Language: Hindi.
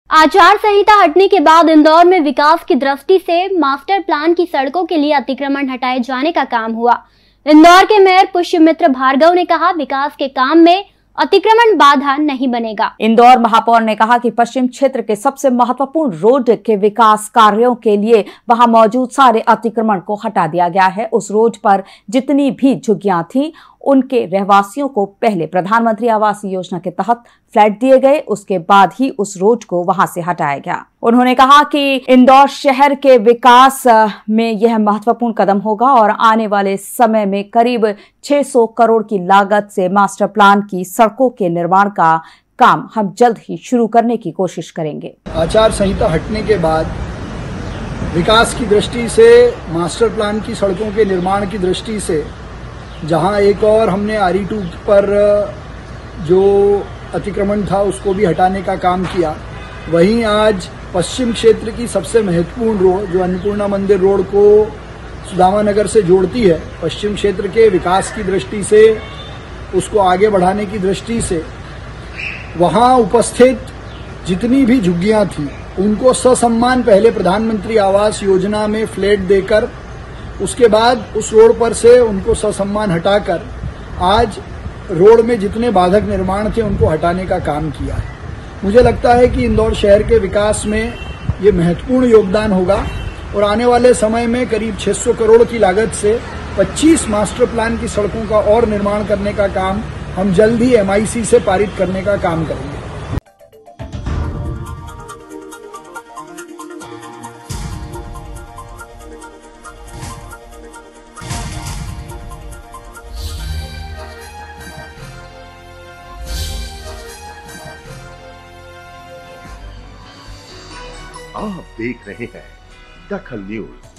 आचार संहिता हटने के बाद इंदौर में विकास की दृष्टि से मास्टर प्लान की सड़कों के लिए अतिक्रमण हटाए जाने का काम हुआ। इंदौर के मेयर पुष्यमित्र भार्गव ने कहा, विकास के काम में अतिक्रमण बाधा नहीं बनेगा। इंदौर महापौर ने कहा कि पश्चिम क्षेत्र के सबसे महत्वपूर्ण रोड के विकास कार्यों के लिए वहां मौजूद सारे अतिक्रमण को हटा दिया गया है। उस रोड पर जितनी भी झुग्गियां थी, उनके रहवासियों को पहले प्रधानमंत्री आवास योजना के तहत फ्लैट दिए गए, उसके बाद ही उस रोड को वहां से हटाया गया। उन्होंने कहा कि इंदौर शहर के विकास में यह महत्वपूर्ण कदम होगा और आने वाले समय में करीब 600 करोड़ की लागत से मास्टर प्लान की सड़कों के निर्माण का काम हम जल्द ही शुरू करने की कोशिश करेंगे। आचार संहिता हटने के बाद विकास की दृष्टि से, मास्टर प्लान की सड़कों के निर्माण की दृष्टि से, जहां एक और हमने RE2 पर जो अतिक्रमण था उसको भी हटाने का काम किया, वहीं आज पश्चिम क्षेत्र की सबसे महत्वपूर्ण रोड जो अन्नपूर्णा मंदिर रोड को सुदामा नगर से जोड़ती है, पश्चिम क्षेत्र के विकास की दृष्टि से, उसको आगे बढ़ाने की दृष्टि से, वहां उपस्थित जितनी भी झुग्गियां थी उनको ससम्मान पहले प्रधानमंत्री आवास योजना में फ्लैट देकर, उसके बाद उस रोड पर से उनको ससम्मान हटाकर आज रोड में जितने बाधक निर्माण थे उनको हटाने का काम किया है। मुझे लगता है कि इंदौर शहर के विकास में ये महत्वपूर्ण योगदान होगा और आने वाले समय में करीब 600 करोड़ की लागत से 25 मास्टर प्लान की सड़कों का और निर्माण करने का काम हम जल्द ही MIC से पारित करने का काम करेंगे। आप देख रहे हैं दखल न्यूज।